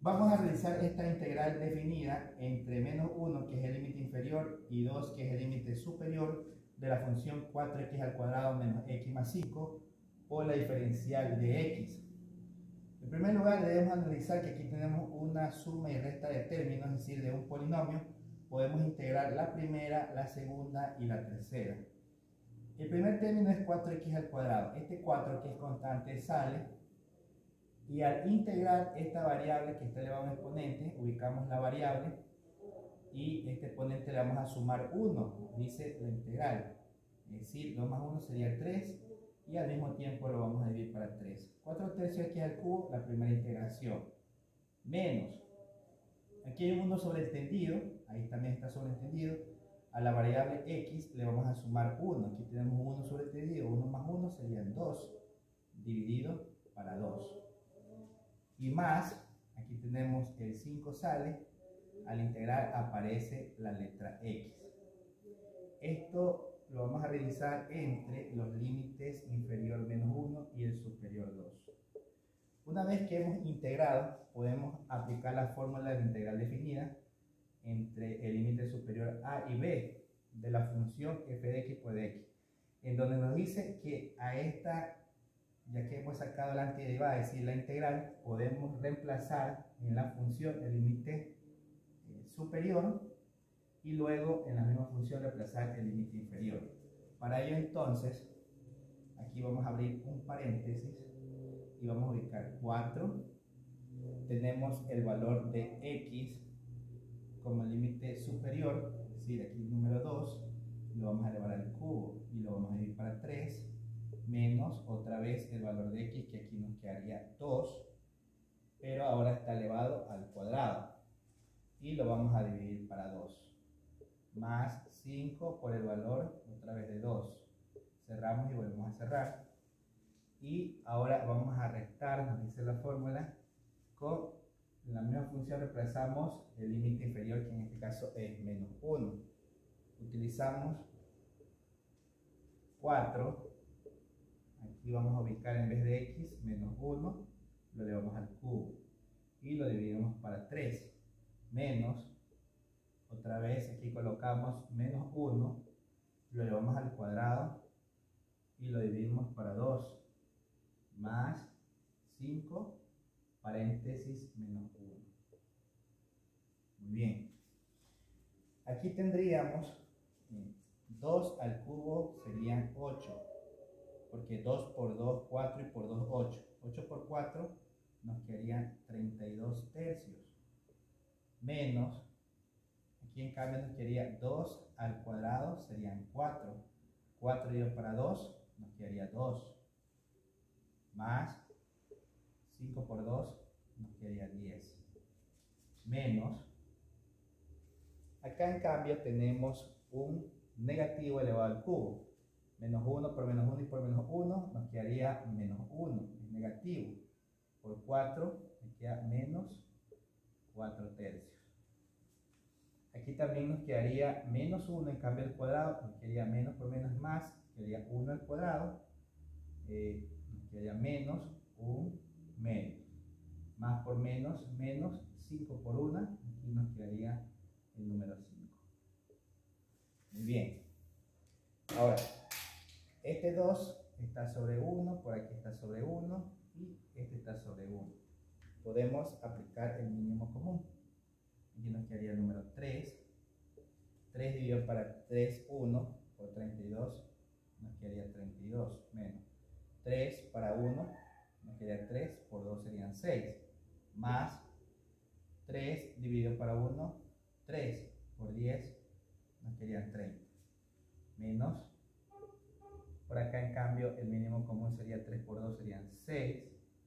Vamos a realizar esta integral definida entre menos 1, que es el límite inferior, y 2, que es el límite superior, de la función 4x al cuadrado menos x más 5, por la diferencial de x. En primer lugar, debemos analizar que aquí tenemos una suma y resta de términos, es decir, de un polinomio. Podemos integrar la primera, la segunda y la tercera. El primer término es 4x al cuadrado. Este 4, que es constante, sale. Y al integrar esta variable que está elevada a un exponente, ubicamos la variable y este exponente le vamos a sumar 1, dice la integral. Es decir, 2 más 1 sería 3 y al mismo tiempo lo vamos a dividir para 3. 4 tercios aquí al cubo, la primera integración. Menos, aquí hay un 1 sobreentendido, ahí también está sobreentendido. A la variable x le vamos a sumar 1. Aquí tenemos un 1 sobreentendido, 1 más 1 serían 2, dividido para 2. Y más, aquí tenemos el 5 sale, al integrar aparece la letra x. Esto lo vamos a realizar entre los límites inferior menos 1 y el superior 2. Una vez que hemos integrado, podemos aplicar la fórmula de integral definida entre el límite superior a y b de la función f de x por x, en donde nos dice que a esta, ya que hemos sacado la antiderivada, es decir, la integral, podemos reemplazar en la función el límite superior y luego en la misma función reemplazar el límite inferior. Para ello entonces, aquí vamos a abrir un paréntesis y vamos a ubicar 4. Tenemos el valor de x como el límite superior, es decir, aquí el número 2, lo vamos a elevar al cubo y lo vamos a dividir para 3. Menos otra vez el valor de x, que aquí nos quedaría 2, pero ahora está elevado al cuadrado y lo vamos a dividir para 2, más 5 por el valor otra vez de 2. Cerramos y volvemos a cerrar y ahora vamos a restar, nos dice la fórmula, con la misma función reemplazamos el límite inferior, que en este caso es menos 1. Utilizamos 4. Aquí vamos a ubicar, en vez de x, menos 1, lo elevamos al cubo y lo dividimos para 3. Menos, otra vez aquí colocamos menos 1, lo elevamos al cuadrado y lo dividimos para 2. Más 5, paréntesis, menos 1. Muy bien. Aquí tendríamos 2 al cubo serían 8. Porque 2 por 2, 4 y por 2, 8. 8 por 4 nos quedarían 32 tercios. Menos, aquí en cambio nos quedaría 2 al cuadrado, serían 4. 4 dividido para 2 nos quedaría 2. Más 5 por 2 nos quedaría 10. Menos, acá en cambio tenemos un negativo elevado al cubo. Menos 1 por menos 1 y por menos 1 nos quedaría menos 1, es negativo. Por 4 me queda menos 4 tercios. Aquí también nos quedaría menos 1, en cambio al cuadrado nos quedaría menos por menos más, quedaría 1 al cuadrado, nos quedaría menos 1 menos. Más por menos, menos 5 por 1, aquí nos quedaría el número 5. Muy bien. Ahora, este 2 está sobre 1, por aquí está sobre 1 y este está sobre 1. Podemos aplicar el mínimo común. Aquí nos quedaría el número 3. 3 dividido para 3, 1 por 32 nos quedaría 32 menos 3 para 1 nos quedaría 3 por 2 serían 6 más 3 dividido para 1, 3 por 10 nos quedarían 30 menos, por acá en cambio el mínimo común sería 3 por 2 serían 6.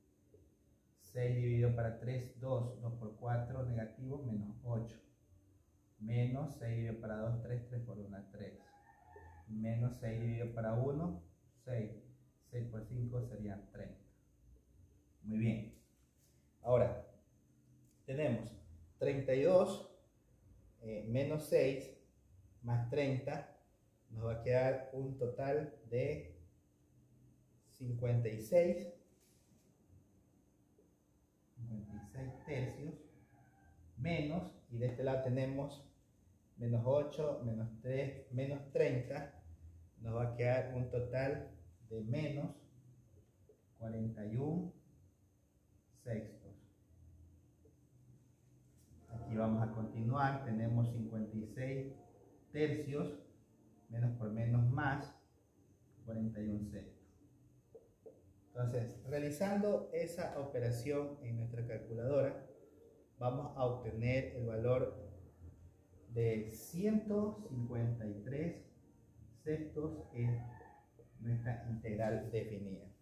6 dividido para 3, 2. 2 por 4, negativo, menos 8. Menos 6 dividido para 2, 3. 3 por 1, 3. Menos 6 dividido para 1, 6. 6 por 5 serían 30. Muy bien. Ahora, tenemos 32 menos 6 más 30. Nos va a quedar un total de 56 tercios menos, y de este lado tenemos menos 8, menos 3, menos 30, nos va a quedar un total de menos 41 sextos. Aquí vamos a continuar, tenemos 56 tercios, menos por menos más, 41 sextos. Entonces, realizando esa operación en nuestra calculadora, vamos a obtener el valor de 153 sextos en nuestra integral definida.